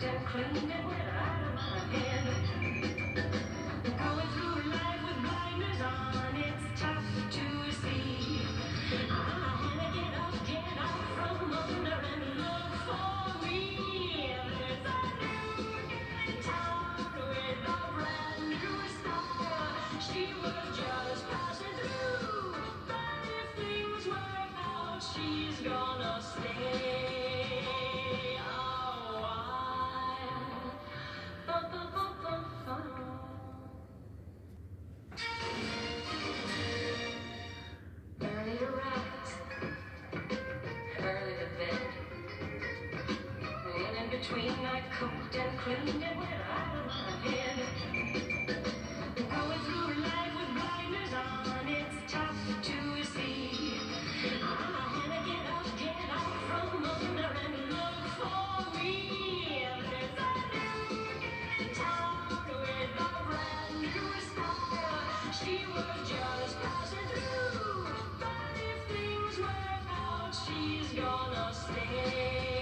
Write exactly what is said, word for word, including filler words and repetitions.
cooked and cleaned and went out of my head. Going through life with blinders on, it's tough to see. I had to get up, get out from under and look for me. There's a new girl in town with a brand new style. She was just passing through, but if things work out, she's gonna stay a while. Early to rise, early to bed. And in between, I cooked and cleaned and went out of my head. Going through life with blinders on, it's tough to see. I had to get up, get out from under and look for me. There's a new girl in town with a brand new style. She was just passing through, but if things work out, she's gonna stay.